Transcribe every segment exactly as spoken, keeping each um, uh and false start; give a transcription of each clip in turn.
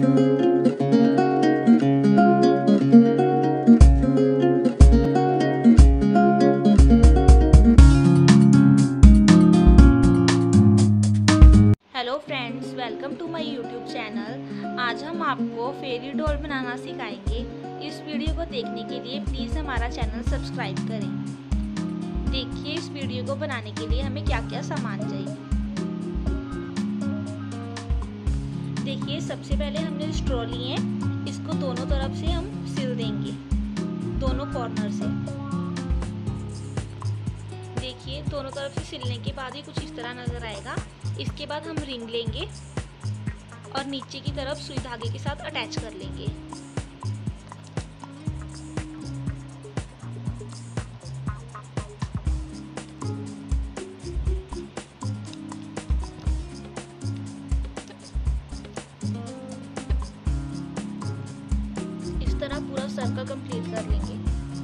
Hello friends, welcome to my YouTube channel. आज हम आपको फेरी डॉल बनाना सिखाएंगे। इस वीडियो को देखने के लिए प्लीज़ हमारा चैनल सब्सक्राइब करें। देखिए इस वीडियो को बनाने के लिए हमें क्या क्या सामान चाहिए। देखिए सबसे पहले हमने स्ट्रॉ ली है, इसको दोनों तरफ से हम सिल देंगे, दोनों कॉर्नर से। देखिए दोनों तरफ से सिलने के बाद ही कुछ इस तरह नज़र आएगा। इसके बाद हम रिंग लेंगे और नीचे की तरफ सुई धागे के साथ अटैच कर लेंगे। इस तरह पूरा सर्कल कंप्लीट कर लेंगे।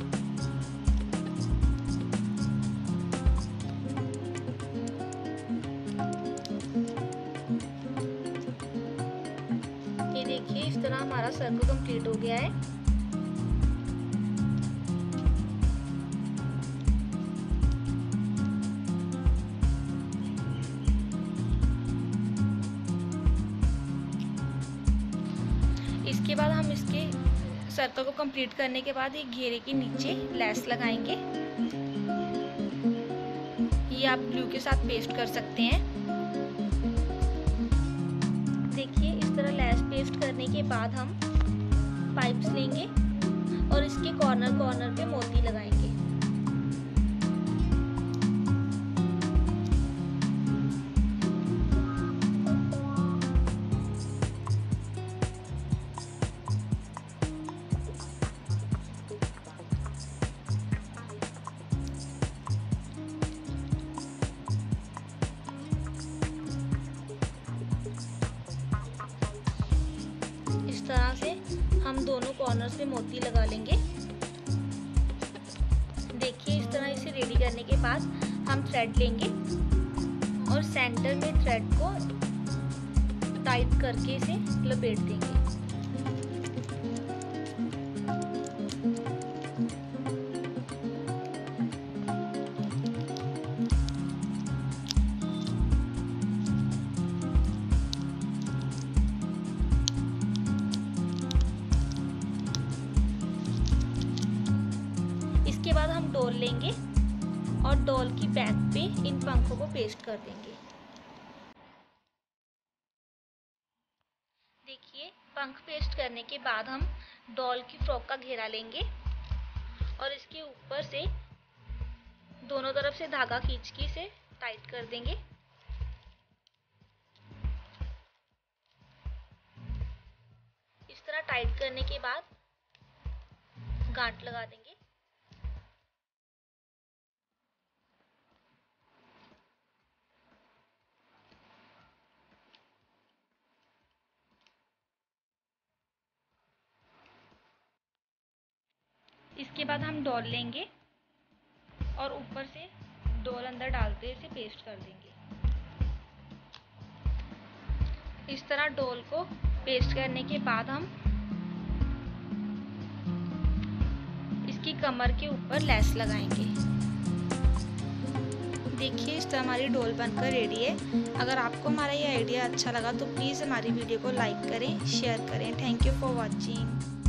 ये देखिए इस तरह हमारा सर्कल कंप्लीट हो गया है। इसके बाद हम इसके सर्कल को कंप्लीट करने के बाद एक घेरे के नीचे लेस लगाएंगे। ये आप ग्लू के साथ पेस्ट कर सकते हैं। देखिए इस तरह लेस पेस्ट करने के बाद हम पाइप्स लेंगे और इसके कॉर्नर कॉर्नर पे मोती लगाएंगे। इस तरह से हम दोनों कॉर्नर्स पे मोती लगा लेंगे। देखिए इस तरह इसे रेडी करने के बाद हम थ्रेड लेंगे और सेंटर में थ्रेड को टाइट करके इसे लपेट देंगे। इसके बाद हम डॉल लेंगे और डॉल की बैक पे इन पंखों को पेस्ट कर देंगे। देखिए पंख पेस्ट करने के बाद हम डॉल की फ्रॉक का घेरा लेंगे और इसके ऊपर से दोनों तरफ से धागा खींच के इसे टाइट कर देंगे। इस तरह टाइट करने के बाद गांठ लगा देंगे। इसके बाद हम डॉल लेंगे और ऊपर से डॉल अंदर डालते इसे पेस्ट कर देंगे। इस तरह डॉल को पेस्ट करने के बाद हम इसकी कमर के ऊपर लेस लगाएंगे। देखिए इस तरह हमारी डॉल बनकर रेडी है। अगर आपको हमारा ये आइडिया अच्छा लगा तो प्लीज़ हमारी वीडियो को लाइक करें, शेयर करें। Thank you for watching.